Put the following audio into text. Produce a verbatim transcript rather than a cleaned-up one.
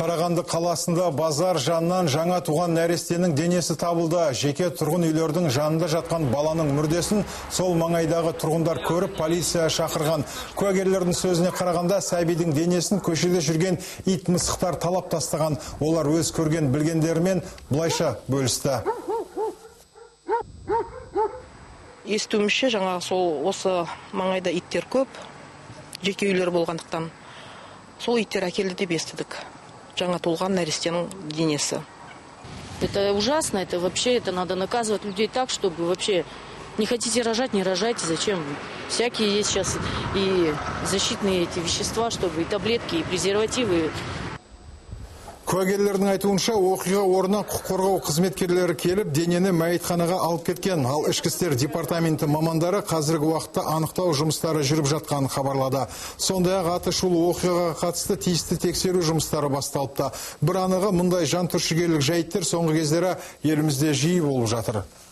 Қарағанды қаласында базар жанынан жаңа туған нәрестенің денесі табылды. Жеке тұрғын үйлердің жанында жатқан баланың мүрдесін сол маңайдағы тұрғындар көріп полиция шақырған. Куәгерлердің сөзіне қарағанда сәбидің денесін көшеде жүрген ит мысықтар талап тастаған. Олар өз көрген білгендерімен бұлайша бөлісті. Естуімше жаңағы сол осы маңайда иттер көп, жеке үйлер болғандықтан. Сол иттер әкелді деп естідік. Жаңа туылған нәрестенің денесі. Это ужасно, это вообще, это надо наказывать людей так, чтобы вообще не хотите рожать, не рожайте, зачем? Всякие есть сейчас и защитные эти вещества, чтобы и таблетки, и презервативы. Куәгерлердің айтуынша, оқиға орнына құқық қорғау қызметкерлері келіп, денені мәйітханаға алып кеткен. Ал ішкі істер департаменті мамандары қазіргі уақытта анықтау жұмыстары жүріп жатқанын хабарлады. Сондай-ақ атышулы оқиғаға қатысты тиісті тексеру жұмыстары басталыпты. Бір анығы мұндай жан түршігерлік жайттер соңғы кездері елімізде жиі болып жатыр.